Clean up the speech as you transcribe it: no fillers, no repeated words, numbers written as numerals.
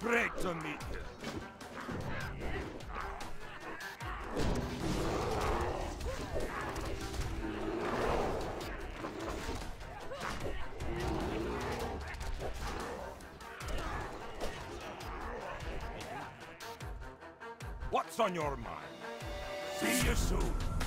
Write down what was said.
Great to meet you. What's on your mind? See you soon.